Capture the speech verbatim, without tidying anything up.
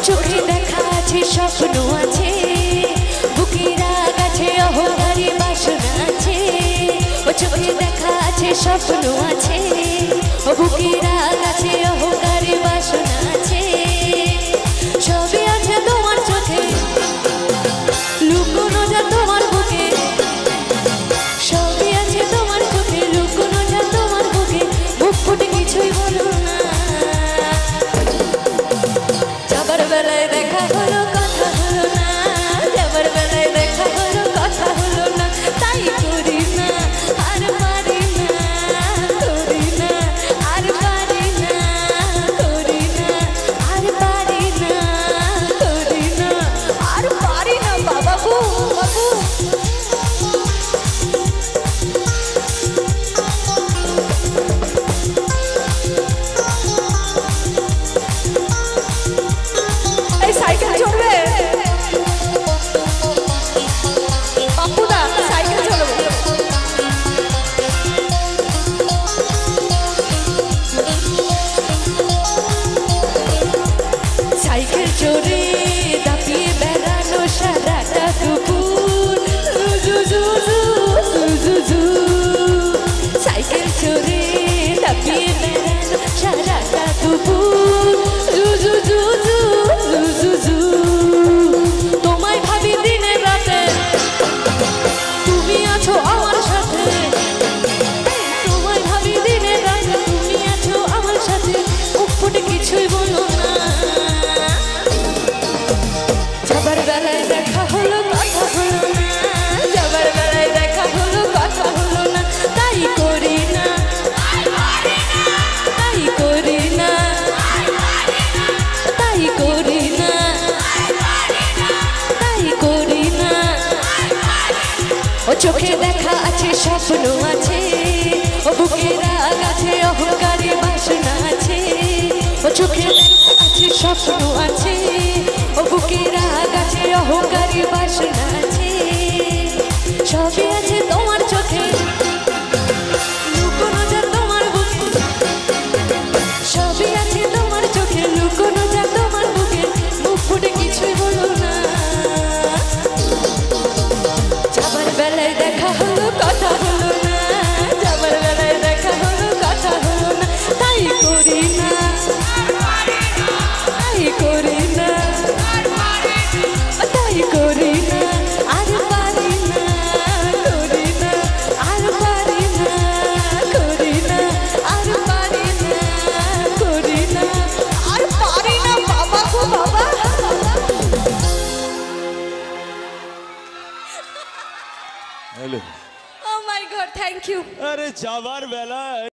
চোখে দেখা আছে স্বপ্ন আছে বুকে রাগ আছে অহংকারী বাসনা আছে ও চোখে দেখা আছে স্বপ্ন আছে ও বুকে রাগ আছে অহংকারী বাসনা আছে সবই আছে তোমার চোখে লুকোনো যা তোমার বুকে সবই আছে তোমার চোখে লুকোনো যা তোমার বুকে মুখ ফুটে কিছুই বলো না যাবার বেলায় দেখা হলো কথা হলো না যাবার বেলায় দেখা হলো কথা হলো না তাই করি না আর পারি না করি না আর পারি না করি না আর পারি না করি না আর পারি না বাবা গো বাবু সাইকেল চলবে বাপুদা সাইকেল চলবে সাইকেল চড়ে দাপিয়ে বেড়ানো সারাটা দুপুর সাইকেল চড়ে দাপিয়ে বেড়ানো সারাটা দুপুর তোমায় ভাবি দিনে রাতে তুমি আছো আমার সাথে তোমায় ভাবি দিনে রাতে তুমি আছো আমার সাথে মুখ ফুটে কিছুই বলো না যাবার বেলায় দেখা হলো কথা হলো না যাবার বেলায় দেখা হলো কথা হলো না তাই করি না তাই করি না তাই করি না তাই করি না ও চোখে দেখা আছে স্বপ্ন আছে ও বুকে রাগ আছে অহংকারী বাসনা আছে ও চোখে দেখা আছে স্বপ্ন আছে ও বুকে রাগ আছে অহংকারী বাসনা আছে সবই আছে তোমার চোখে লুকোনো যা তোমার বুকে সবই আছে তোমার চোখে লুকোনো যা তোমার বুকে মুখ ফুটে কিছুই বলো না যাবার বেলায় দেখা হলো কথা হলো না যাবার বেলায় দেখা হলো কথা হলো না তাই করি না তাই করি না তাই করি না আর পারি না করি না আর পারি না করি না আর পারি না করি না আর পারি না বাবা গো বাবা hello Oh my God, thank you. আরে যাবার বেলা